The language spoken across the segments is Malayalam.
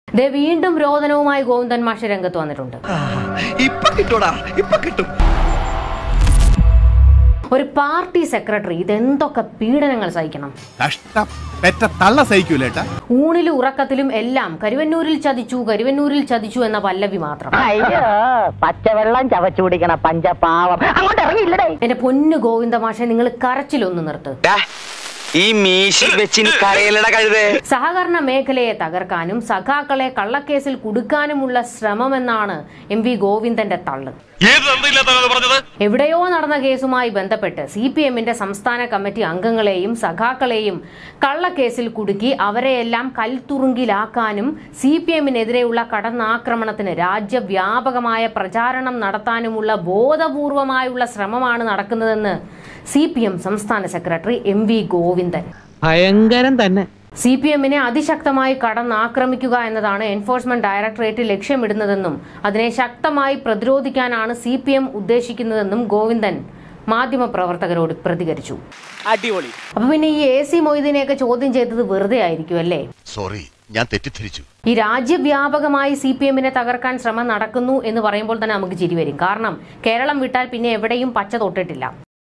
വീണ്ടും രോദനവുമായി ഗോവിന്ദൻ മാഷ് രംഗത്ത് വന്നിട്ടുണ്ട്. ഒരു പാർട്ടി സെക്രട്ടറി ഇതെന്തൊക്കെ പീഡനങ്ങൾ സഹിക്കണം. ഊണിലും ഉറക്കത്തിലും എല്ലാം കരുവന്നൂരിൽ ചതിച്ചു എന്ന പല്ലവി മാത്രം. പച്ചവെള്ളം ചവച്ചു കുടിക്കണ പഞ്ചപാവം. എന്റെ പൊന്നു ഗോവിന്ദ മാഷെ, നിങ്ങൾ കരച്ചിലൊന്ന് നിർത്ത്. സഹകരണ മേഖലയെ തകർക്കാനും സഖാക്കളെ കള്ളക്കേസിൽ കുടുക്കാനുമുള്ള ശ്രമമെന്നാണ് MV ഗോവിന്ദന്റെ തള്ള്. എവിടെയോ നടന്ന കേസുമായി ബന്ധപ്പെട്ട് CPMന്റെ സംസ്ഥാന കമ്മിറ്റി അംഗങ്ങളെയും സഖാക്കളെയും കള്ളക്കേസിൽ കുടുക്കി അവരെയെല്ലാം കൽത്തുറുങ്കിലാക്കാനും CPMനെതിരെയുള്ള കടന്നാക്രമണത്തിന് രാജ്യവ്യാപകമായ പ്രചാരണം നടത്താനുമുള്ള ബോധപൂർവമായുള്ള ശ്രമമാണ് നടക്കുന്നതെന്ന് CPM സംസ്ഥാന സെക്രട്ടറി MV ഗോവിന്ദൻ. ഭയങ്കരം തന്നെ. CPMനെ അതിശക്തമായി കടന്നാക്രമിക്കുക എന്നതാണ് എൻഫോഴ്സ്മെന്റ് ഡയറക്ടറേറ്റ് ലക്ഷ്യമിടുന്നതെന്നും അതിനെ ശക്തമായി പ്രതിരോധിക്കാനാണ് CPM ഉദ്ദേശിക്കുന്നതെന്നും ഗോവിന്ദൻ മാധ്യമപ്രവർത്തകരോട് പ്രതികരിച്ചു. അടിപൊളി. അപ്പൊ പിന്നെ ഈ AC മൊയ്തീനെയൊക്കെ ചോദ്യം ചെയ്തത് വെറുതെ ആയിരിക്കും അല്ലേ? സോറി, ഞാൻ തെറ്റിദ്ധരിച്ചു. ഈ രാജ്യവ്യാപകമായി CPMനെ തകർക്കാൻ ശ്രമം നടക്കുന്നു എന്ന് പറയുമ്പോൾ തന്നെ നമുക്ക് ചിരി വരും. കാരണം കേരളം വിട്ടാൽ പിന്നെ എവിടെയും പച്ച തൊട്ടിട്ടില്ല.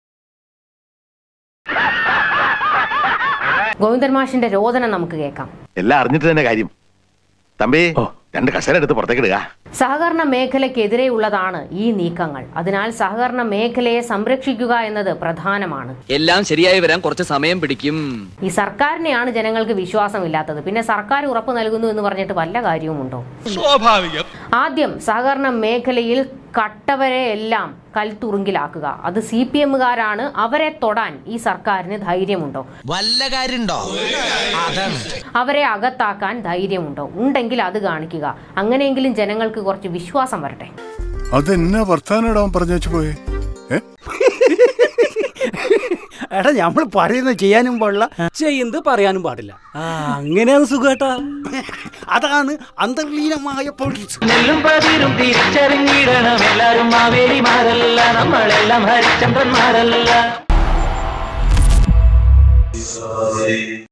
ഗോവിന്ദൻ മാഷിന്റെ രോദനം നമുക്ക് കേൾക്കാം. എല്ലാം അറിഞ്ഞിട്ട് തന്നെ കാര്യം. തമ്പി, രണ്ട് കസേര എടുത്ത് പുറത്തേക്ക് ഇടുക. സഹകരണ മേഖലയ്ക്കെതിരെയുള്ളതാണ് ഈ നീക്കങ്ങൾ. അതിനാൽ സഹകരണ മേഖലയെ സംരക്ഷിക്കുക എന്നത് പ്രധാനമാണ്. എല്ലാം ശരിയായി വരാൻ കുറച്ച് സമയം പിടിക്കും. ഈ സർക്കാരിനെയാണ് ജനങ്ങൾക്ക് വിശ്വാസമില്ലാത്തത്. പിന്നെ സർക്കാർ ഉറപ്പ് നൽകുന്നു എന്ന് പറഞ്ഞിട്ട് വല്ല കാര്യവുമുണ്ടോ? സ്വാഭാവികം. ആദ്യം സഹകരണ മേഖലയിൽ കട്ടവരെ എല്ലാം കൽത്തുറുങ്കിലാക്കുക. അത് CPMകാരാണ്. അവരെ തൊടാൻ ഈ സർക്കാരിന് ധൈര്യമുണ്ടോ? വല്ല കാര്യമുണ്ടോ? അവരെ അകത്താക്കാൻ ധൈര്യമുണ്ടോ? ഉണ്ടെങ്കിൽ അത് കാണിക്കുക. അങ്ങനെയെങ്കിലും ജനങ്ങൾക്ക് കുറച്ച് വിശ്വാസം വരട്ടെ. അതെന്നാ വർത്താനം പറഞ്ഞു പോയേ? എടാ, നമ്മൾ പറയുന്നത് ചെയ്യാനും പാടില്ല, ചെയ്യുന്നത് പറയാനും പാടില്ല. അങ്ങനെയാണ് സുഖേട്ടാ. അതാണ് അന്തർലീനമായ പൊളിറ്റിക്സ്. നെല്ലും പതിരും തിരിച്ചറിഞ്ഞിടണം എല്ലാരും മാവേലിമാരല്ല, നമ്മളെല്ലാം ഹരിചന്ദ്രന്മാരല്ല.